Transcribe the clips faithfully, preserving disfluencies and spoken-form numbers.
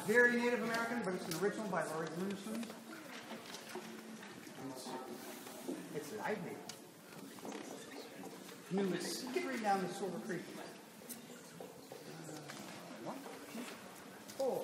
very Native American, but it's an original by Lorie Gruneisen. It's, it's lively. Canoe is skittering down the Silver Creek. Uh, one, two, four.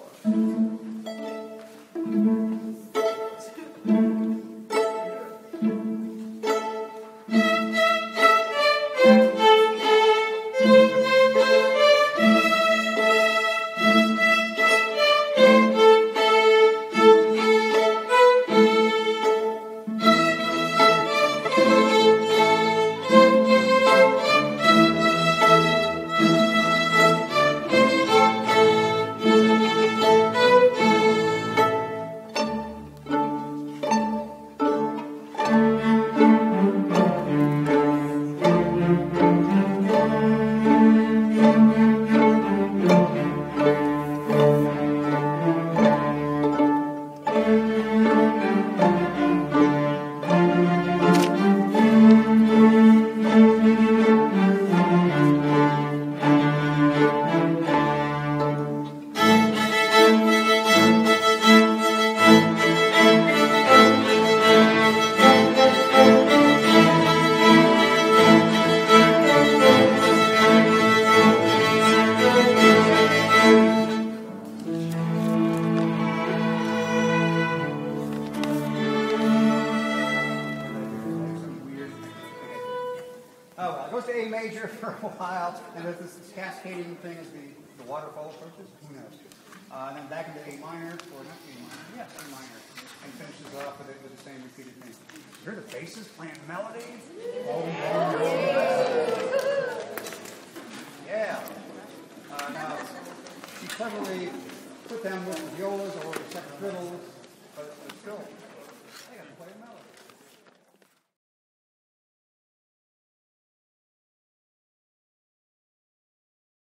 Goes to A major for a while, and there's this, this cascading thing as the, the waterfall approaches. Who knows? Uh, and then back into A minor, or not A minor, yes, A minor, and finishes off with it with the same repeated thing. You hear the basses playing melody? Oh, yeah. Uh, now, she cleverly put them with the violas or the second fiddles, but it's still